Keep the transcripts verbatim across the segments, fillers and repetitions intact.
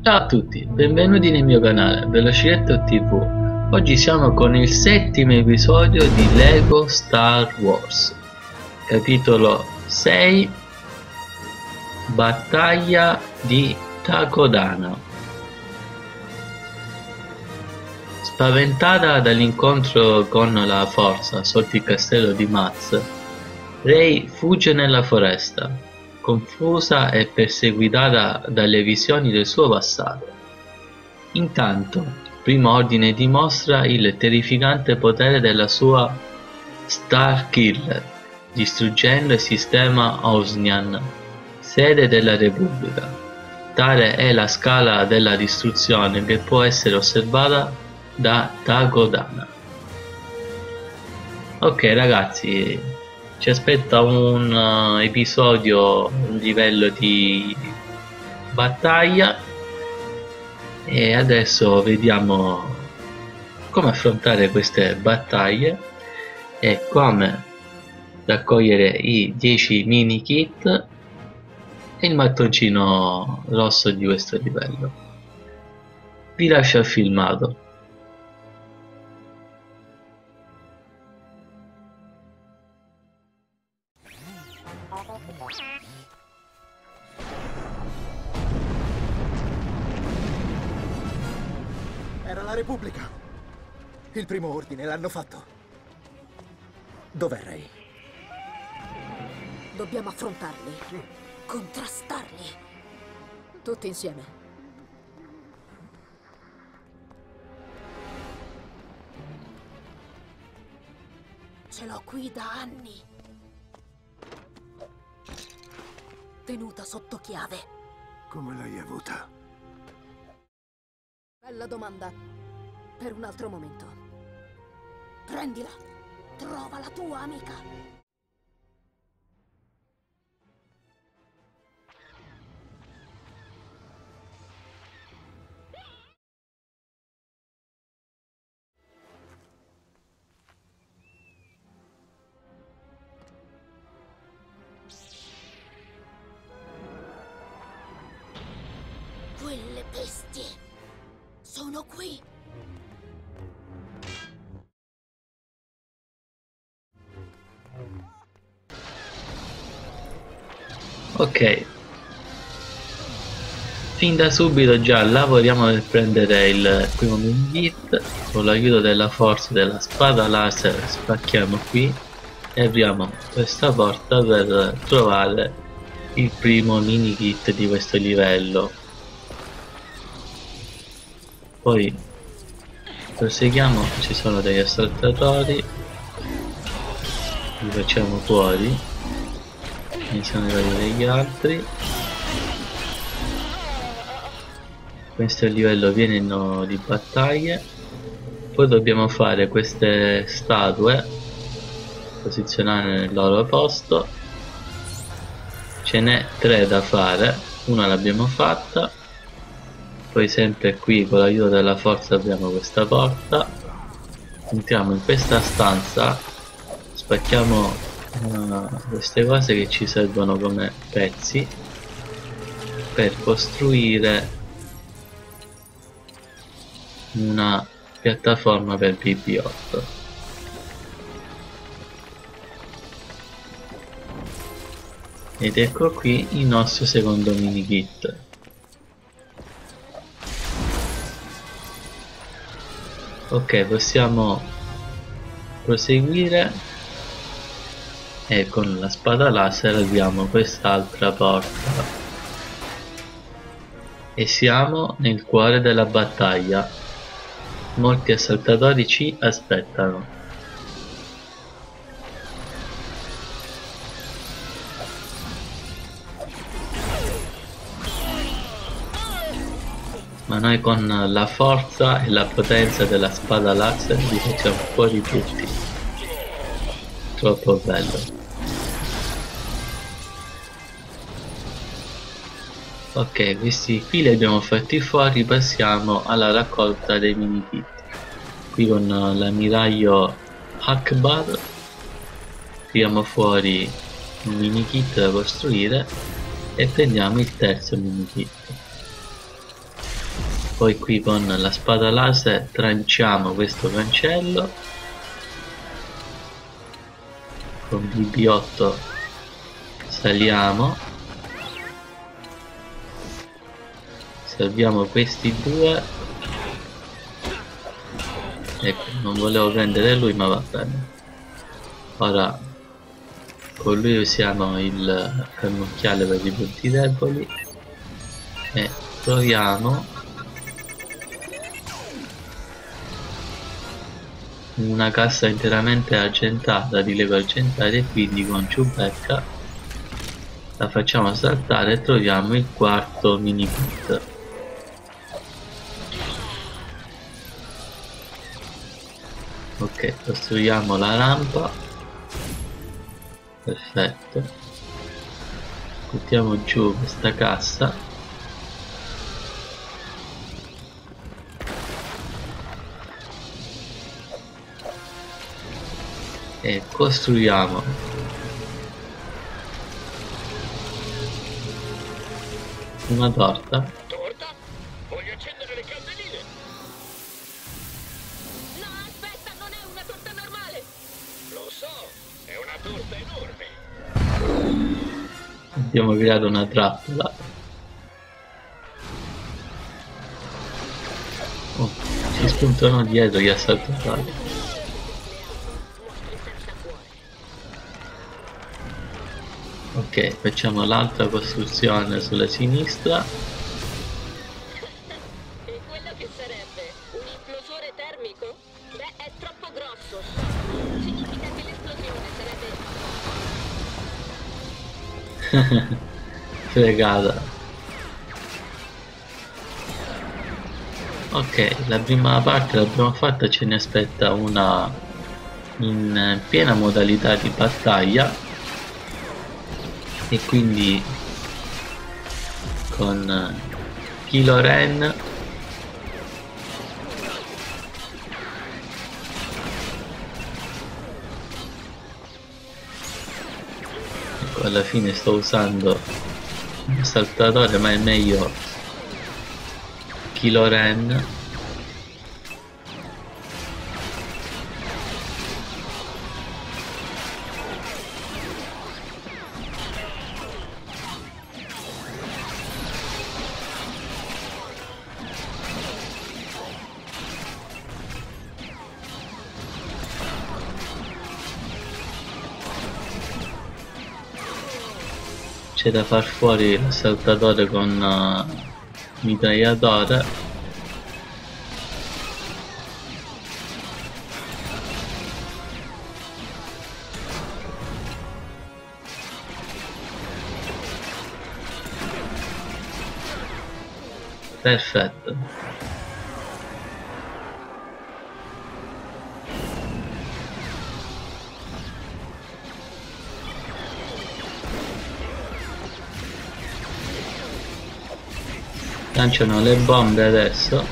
Ciao a tutti, benvenuti nel mio canale Velociretto ti vu. Oggi siamo con il settimo episodio di Lego Star Wars, capitolo sei, Battaglia di Takodana. Spaventata dall'incontro con la forza sotto il castello di Maz, Rey fugge nella foresta, confusa e perseguitata dalle visioni del suo passato. Intanto, il Primo Ordine dimostra il terrificante potere della sua Starkiller, distruggendo il sistema Osnian, sede della Repubblica. Tale è la scala della distruzione che può essere osservata da Takodana. Ok ragazzi, ci aspetta un uh, episodio, un livello di battaglia e adesso vediamo come affrontare queste battaglie e come raccogliere i dieci mini kit e il mattoncino rosso di questo livello. Vi lascio il filmato. Era la Repubblica. Il Primo Ordine l'hanno fatto. Dov'è Rey? Dobbiamo affrontarli, contrastarli, tutti insieme. Ce l'ho qui da anni, tenuta sotto chiave. Come l'hai avuta? Bella domanda, per un altro momento. Prendila, trova la tua amica. Quelle bestie sono qui. Ok, fin da subito già lavoriamo per prendere il primo mini kit. Con l'aiuto della forza della spada laser spacchiamo qui e apriamo questa porta per trovare il primo mini kit di questo livello. Poi proseguiamo, ci sono degli assaltatori, li facciamo fuori, iniziano a arrivare degli altri. Questo è il livello pieno di battaglie. Poi dobbiamo fare queste statue, posizionare nel loro posto. Ce n'è tre da fare, una l'abbiamo fatta. Poi sempre qui con l'aiuto della forza apriamo questa porta, entriamo in questa stanza, spacchiamo uh, queste cose che ci servono come pezzi per costruire una piattaforma per B B otto. Ed ecco qui il nostro secondo mini kit. Ok, possiamo proseguire e con la spada laser apriamo quest'altra porta e siamo nel cuore della battaglia. Molti assaltatori ci aspettano. Ma noi con la forza e la potenza della spada laser li facciamo fuori tutti. Troppo bello. Ok, questi qui li abbiamo fatti fuori, passiamo alla raccolta dei mini kit. Qui con l'ammiraglio Akbar tiriamo fuori un mini kit da costruire e prendiamo il terzo mini kit. Poi qui con la spada laser tranciamo questo cancello, con B B otto saliamo, salviamo questi due. Ecco, non volevo prendere lui, ma va bene. Ora con lui usiamo il cannocchiale per i punti deboli e proviamo una cassa interamente argentata di leve argentate, quindi con Chewbacca la facciamo saltare e troviamo il quarto mini kit. Ok, costruiamo la rampa, perfetto, buttiamo giù questa cassa e costruiamo una torta. Torta? Voglio accendere le candeline! No, aspetta, non è una torta normale! Lo so, è una torta enorme! Abbiamo creato una trappola. Oh, ci spuntano dietro gli assaltatori. Ok, facciamo l'altra costruzione sulla sinistra. E quello che sarebbe? Un implosore termico? Beh, è troppo grosso. Significa che l'esplosione sarebbe... Fregata. Ok, la prima parte l'abbiamo fatta, ce ne aspetta una in piena modalità di battaglia e quindi con Kylo Ren ecco, alla fine sto usando un saltatore, ma è meglio Kylo Ren. C'è da far fuori il saltatore con uh, mitragliatore. Perfetto. Lanciano le bombe adesso.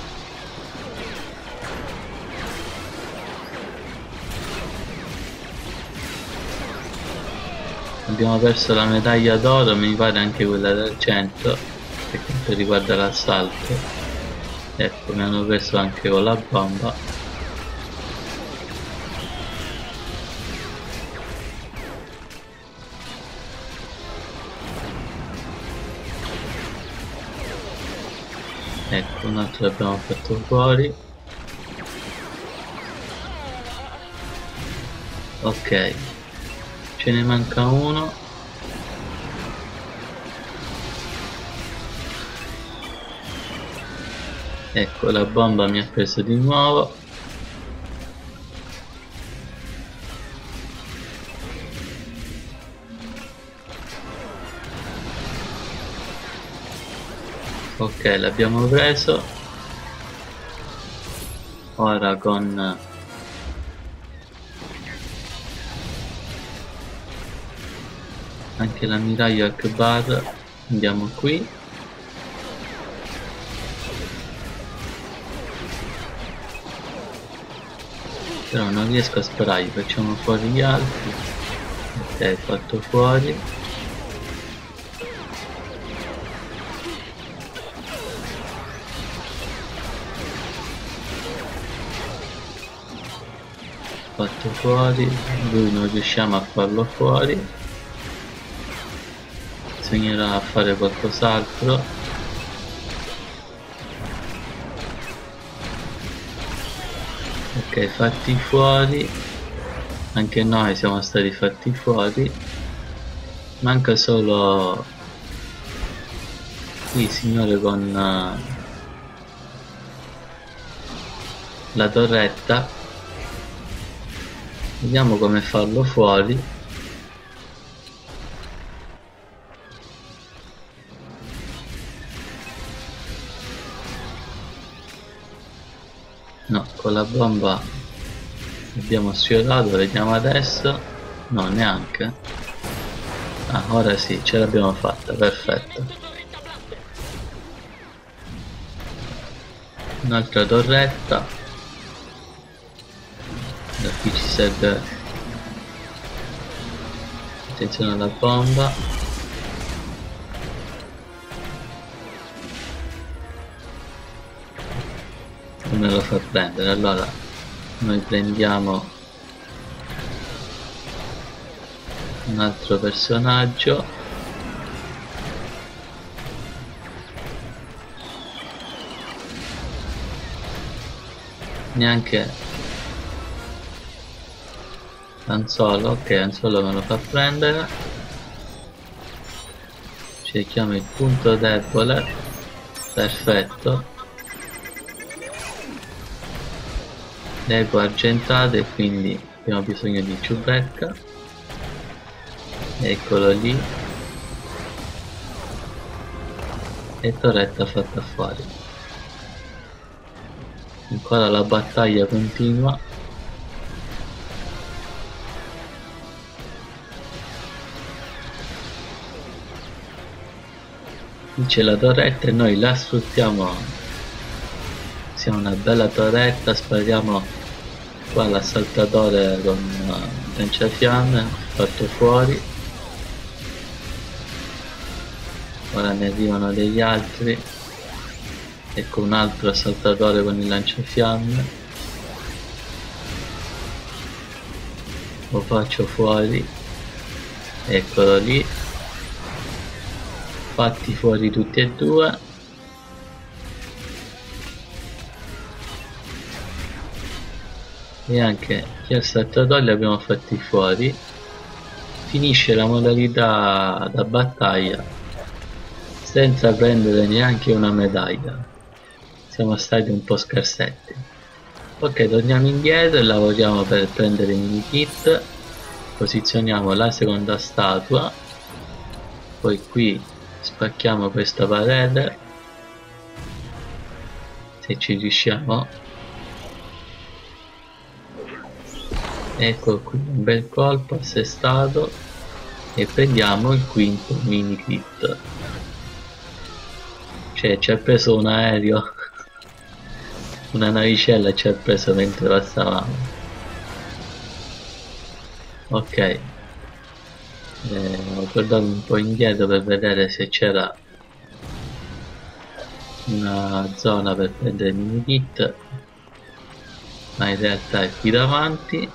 Abbiamo perso la medaglia d'oro, mi pare anche quella d'argento per quanto riguarda l'assalto. Ecco, mi hanno preso anche con la bomba. Ecco, un altro l'abbiamo fatto fuori. Ok, ce ne manca uno. Ecco, la bomba mi ha preso di nuovo. Ok, l'abbiamo preso. Ora con anche l'ammiraglio Akbar andiamo qui. Però non riesco a sparargli, facciamo fuori gli altri. Ok, fatto fuori. fatto fuori, lui non riusciamo a farlo fuori, bisognerà fare qualcos'altro. Ok, fatti fuori, anche noi siamo stati fatti fuori, manca solo qui il signore con uh, la torretta. Vediamo come farlo fuori. No, con la bomba abbiamo sfiorato, vediamo adesso. No, neanche. Ah, ora sì, ce l'abbiamo fatta, perfetto. Un'altra torretta. Da qui ci serve attenzione alla bomba. Non me lo fa prendere, allora noi prendiamo un altro personaggio. Neanche Anzolo, ok, Anzolo me lo fa prendere. Cerchiamo il punto debole, perfetto. Ego argentato e quindi abbiamo bisogno di ciubecca. Eccolo lì. E torretta fatta fuori. Ancora la battaglia continua. Qui c'è la torretta e noi la sfruttiamo. Siamo una bella torretta, spariamo qua l'assaltatore con uh, lanciafiamme, fatto fuori. Ora ne arrivano degli altri. Ecco un altro assaltatore con il lanciafiamme. Lo faccio fuori. Eccolo lì. Fatti fuori tutti e due. E anche gli assaltatori li abbiamo fatti fuori. Finisce la modalità da battaglia senza prendere neanche una medaglia. Siamo stati un po' scarsetti. Ok, torniamo indietro e lavoriamo per prendere i mini kit. Posizioniamo la seconda statua. Poi qui spacchiamo questa parete, se ci riusciamo. Ecco qui un bel colpo assestato e prendiamo il quinto mini kit. Cioè ci ha preso un aereo, una navicella ci ha preso mentre passavamo. Ok, eh, ho guardato un po' indietro per vedere se c'era una zona per prendere il mini kit, ma in realtà è qui davanti.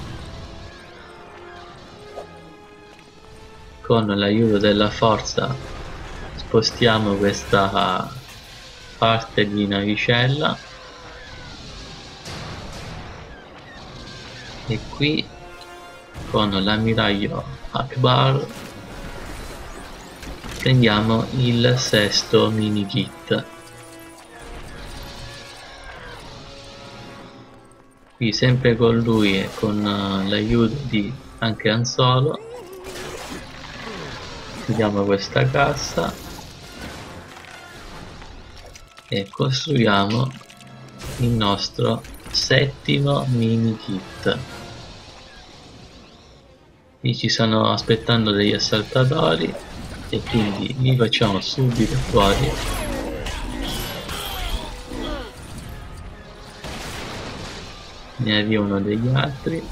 Con l'aiuto della forza spostiamo questa parte di navicella e qui con l'ammiraglio Akbar prendiamo il sesto mini kit. Qui sempre con lui e con l'aiuto di anche Anzolo chiudiamo questa cassa e costruiamo il nostro settimo mini kit. Qui ci stanno aspettando degli assaltatori e quindi li facciamo subito fuori. Ne arrivano degli altri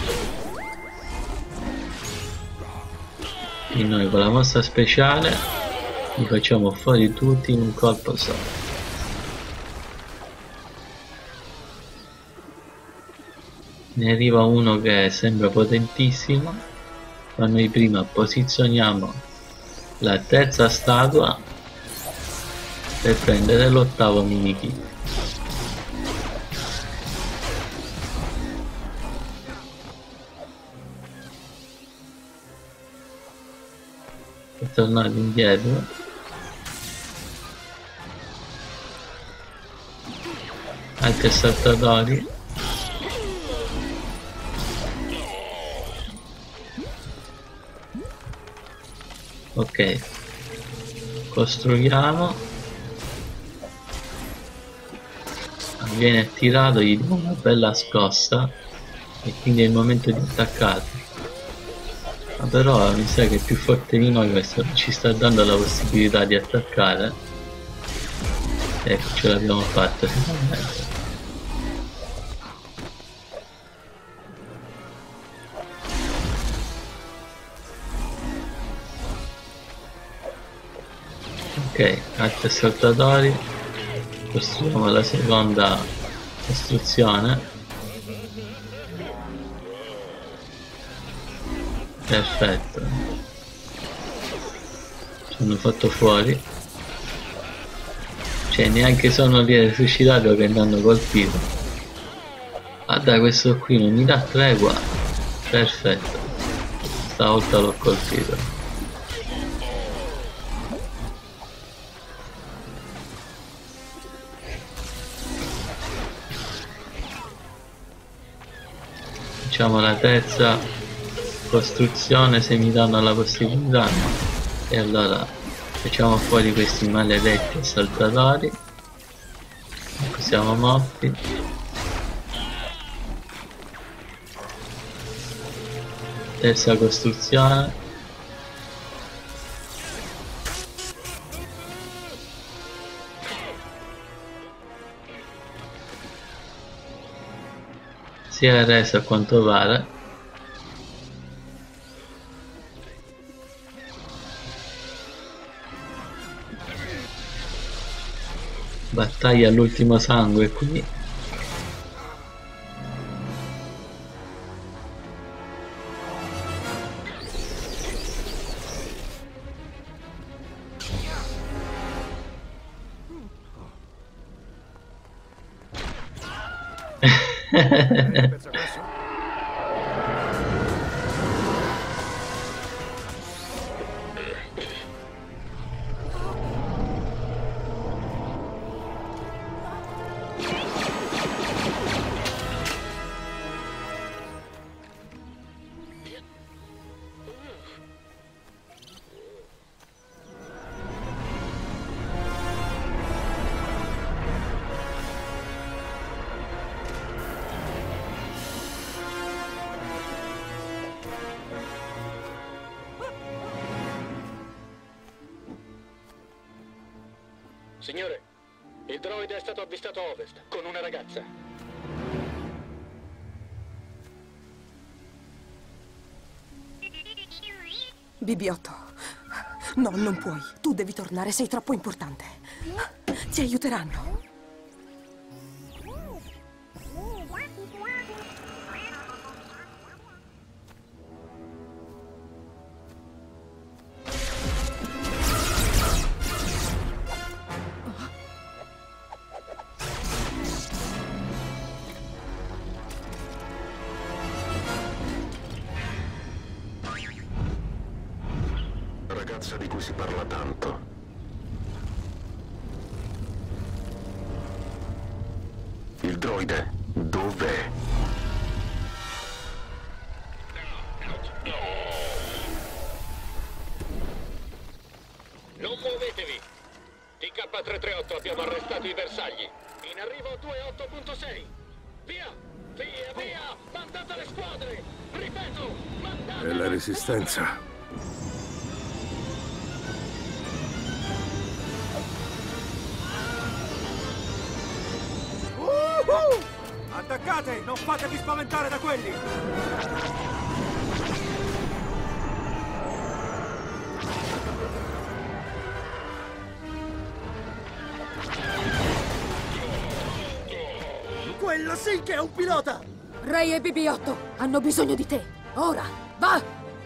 e noi con la mossa speciale li facciamo fuori tutti in un colpo solo. Ne arriva uno che sembra potentissimo, ma noi prima posizioniamo la terza statua per prendere l'ottavo mini-kit. E tornare indietro. Altri saltatori. Ok, costruiamo, viene tirato, gli diamo una bella scossa e quindi è il momento di attaccare. Ma però mi sa che è più forte di noi questo, ci sta dando la possibilità di attaccare. Ecco, ce l'abbiamo fatta finalmente. Ok, altri saltatori, costruiamo la seconda costruzione. Perfetto, ci hanno fatto fuori, cioè neanche sono risuscitato che mi hanno colpito. Ah dai, questo qui non mi dà tregua. Perfetto, stavolta l'ho colpito. Facciamo la terza costruzione se mi danno la possibilità, e allora facciamo fuori questi maledetti assaltatori. Ecco, siamo morti. Terza costruzione. Si è arreso a quanto pare. Battaglia all'ultimo sangue qui. Signore, il droide è stato avvistato a ovest con una ragazza. B B otto. No, non puoi. Tu devi tornare, sei troppo importante. Ti aiuteranno. Ragazza di cui si parla tanto. Il droide, dov'è? Non muovetevi! T K tre tre otto abbiamo arrestato i bersagli. In arrivo due otto punto sei. Via! Via, via! Mandate le squadre! Ripeto, mandate! È la resistenza. Attaccate! Non fatevi spaventare da quelli! Quello sì che è un pilota! Ray e B B otto hanno bisogno di te. Ora, va!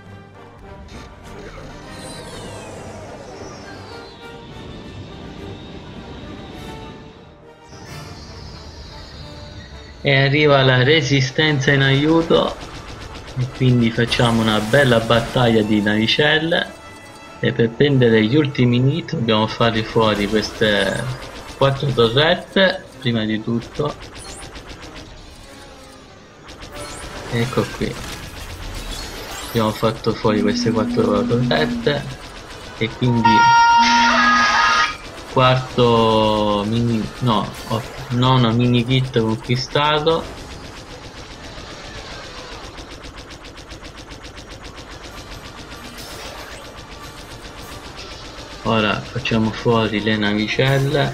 E arriva la resistenza in aiuto e quindi facciamo una bella battaglia di navicelle. E per prendere gli ultimi nit dobbiamo fare fuori queste quattro torrette prima di tutto. Ecco qui, abbiamo fatto fuori queste quattro torrette e quindi quarto mini, no, nono mini kit conquistato. Ora facciamo fuori le navicelle.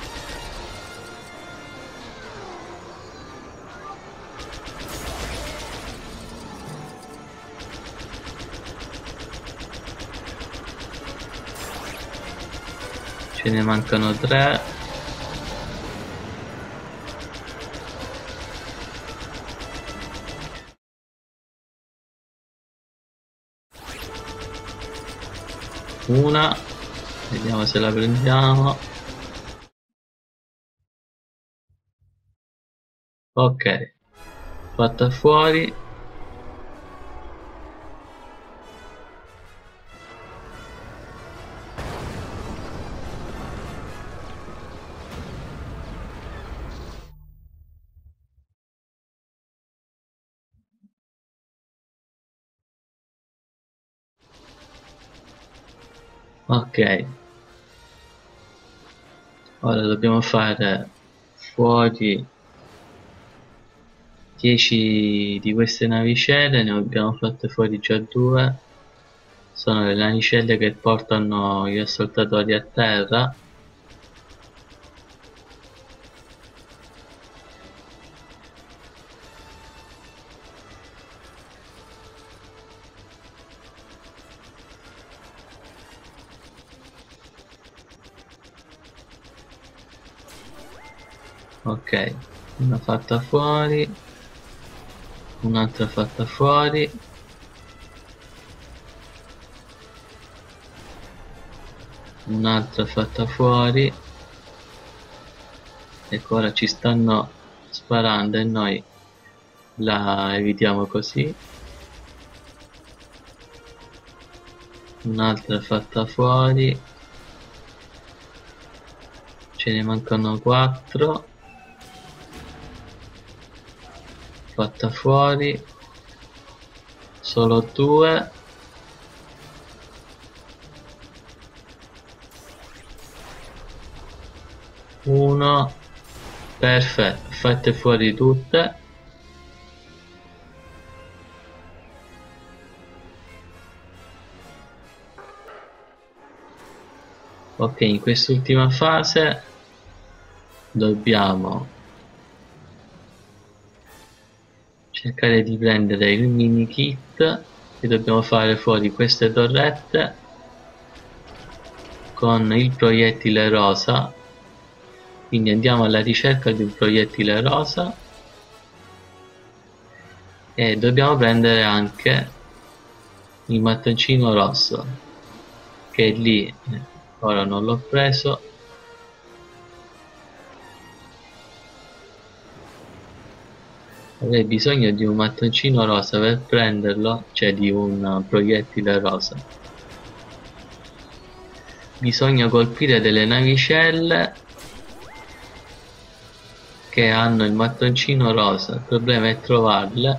Ce ne mancano tre. Una. Vediamo se la prendiamo. Ok, fatta fuori. Ok, ora dobbiamo fare fuori dieci di queste navicelle, ne abbiamo fatte fuori già due. Sono le navicelle che portano gli assaltatori a terra. Ok, una fatta fuori, un'altra fatta fuori, un'altra fatta fuori. Ecco, ora ci stanno sparando e noi la evitiamo così. Un'altra fatta fuori, ce ne mancano quattro. Fatta fuori, solo due. Uno. Perfetto, fatte fuori tutte. Ok, in quest'ultima fase dobbiamo cercare di prendere il mini kit e dobbiamo fare fuori queste torrette con il proiettile rosa. Quindi andiamo alla ricerca di un proiettile rosa e dobbiamo prendere anche il mattoncino rosso che è lì. Ora non l'ho preso. Avrei bisogno di un mattoncino rosa per prenderlo, cioè di un proiettile rosa. Bisogna colpire delle navicelle che hanno il mattoncino rosa. Il problema è trovarle.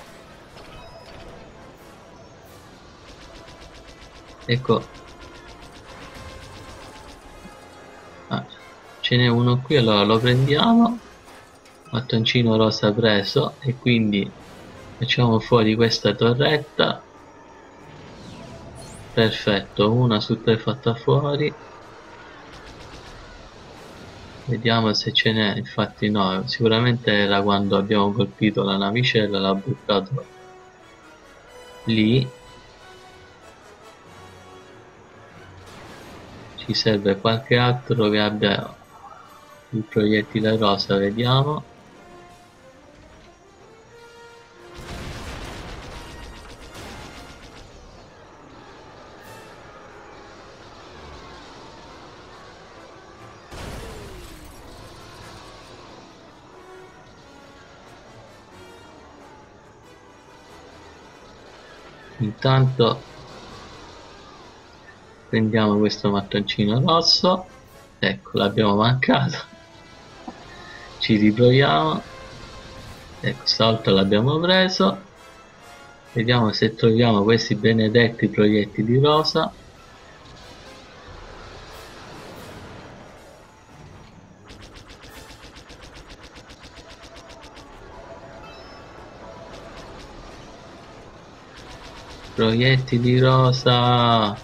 Ecco. Ah, ce n'è uno qui, allora lo prendiamo. Mattoncino rosa preso e quindi facciamo fuori questa torretta. Perfetto, una su tre fatta fuori. Vediamo se ce n'è, infatti no, sicuramente era quando abbiamo colpito la navicella, l'ha buttato lì. Ci serve qualche altro che abbia il proiettile rosa, vediamo. Intanto prendiamo questo mattoncino rosso, ecco, l'abbiamo mancato, ci riproviamo, ecco, stavolta l'abbiamo preso, vediamo se troviamo questi benedetti proiettili rosa. Proiettili rosa.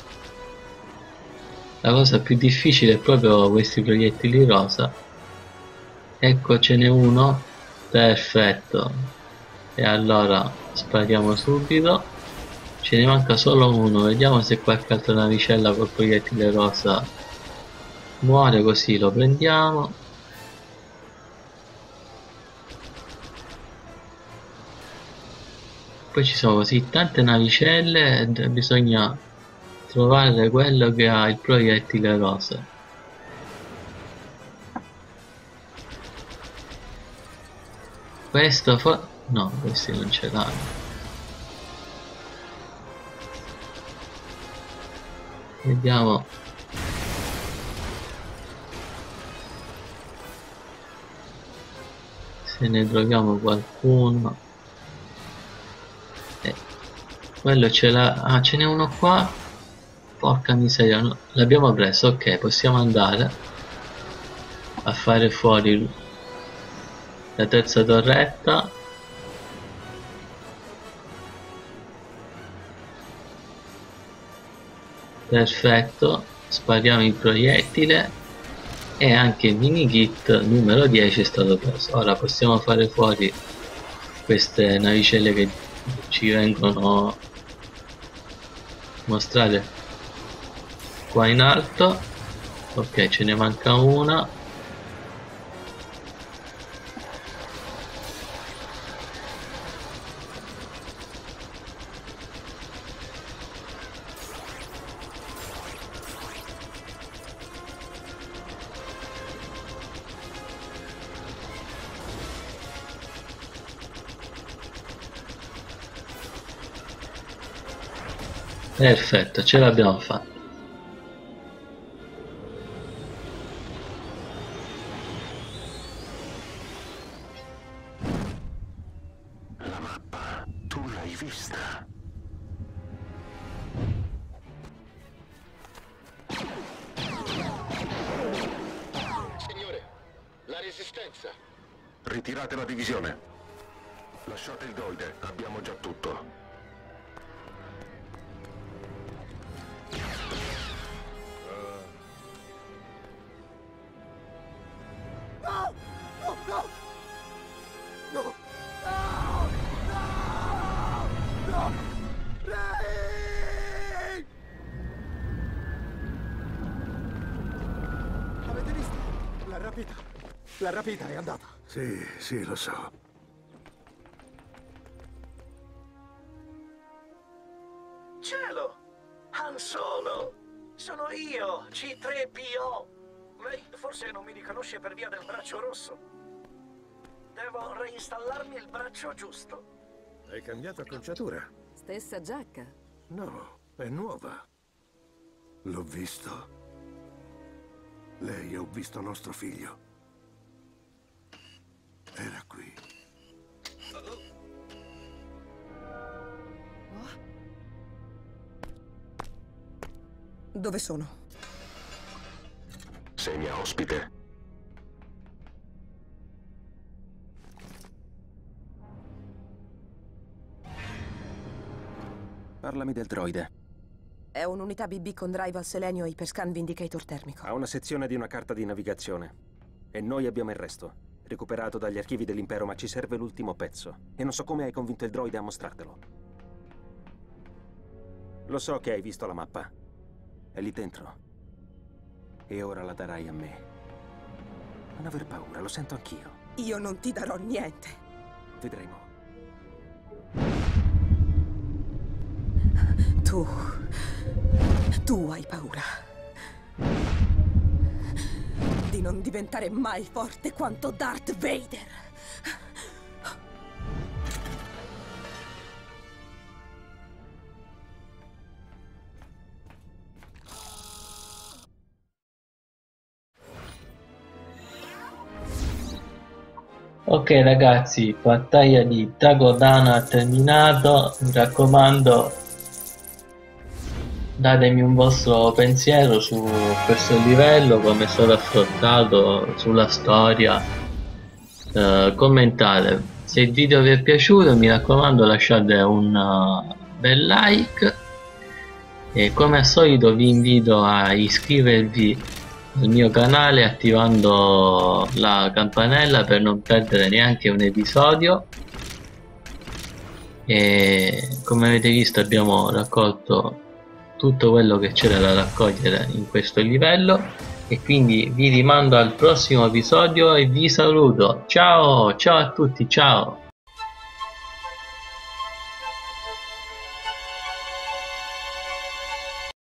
La cosa più difficile è proprio questi proiettili rosa. Ecco, ce n'è uno. Perfetto. E allora spariamo subito. Ce ne manca solo uno. Vediamo se qualche altra navicella col proiettile rosa muore, così lo prendiamo. Poi ci sono così tante navicelle e bisogna trovare quello che ha il proiettile rosa. Questo fa... no, questi non ce l'hanno. Vediamo. Se ne troviamo qualcuno. Quello ce l'ha. Ah, ce n'è uno qua. Porca miseria, no. L'abbiamo preso, ok, possiamo andare a fare fuori la terza torretta. Perfetto, spariamo il proiettile e anche il mini kit numero dieci è stato preso. Ora possiamo fare fuori queste navicelle che ci vengono mostrare qua in alto. Ok, ce ne manca una. Perfetto, ce l'abbiamo fatta. La mappa, tu l'hai vista? Signore, la resistenza. Ritirate la divisione. Lasciate il droide, abbiamo già tutto. Avete visto? La rapita. La rapita è andata. Sì, sì, lo so. Cielo! Han Solo! Sono io, C tre P O! Lei forse non mi riconosce per via del braccio rosso. Devo reinstallarmi il braccio giusto. Hai cambiato acconciatura? Stessa giacca. No, è nuova. L'ho visto. Lei, ho visto nostro figlio. Era qui. Dove sono? Sei mia ospite. Parlami del droide. È un'unità B B con drive al selenio e iperscan vindicator termico. Ha una sezione di una carta di navigazione. E noi abbiamo il resto. Recuperato dagli archivi dell'impero, ma ci serve l'ultimo pezzo. E non so come hai convinto il droide a mostrartelo. Lo so che hai visto la mappa. È lì dentro. E ora la darai a me. Non aver paura, lo sento anch'io. Io non ti darò niente. Vedremo. Tu... Tu hai paura. Di non diventare mai forte quanto Darth Vader. Ok ragazzi, battaglia di Tagodana terminato, mi raccomando datemi un vostro pensiero su questo livello, come è stato affrontato, sulla storia, eh, commentate. Se il video vi è piaciuto mi raccomando lasciate un uh, bel like e come al solito vi invito a iscrivervi al mio canale attivando la campanella per non perdere neanche un episodio. E come avete visto abbiamo raccolto tutto quello che c'era da raccogliere in questo livello e quindi vi rimando al prossimo episodio e vi saluto. Ciao ciao a tutti, ciao.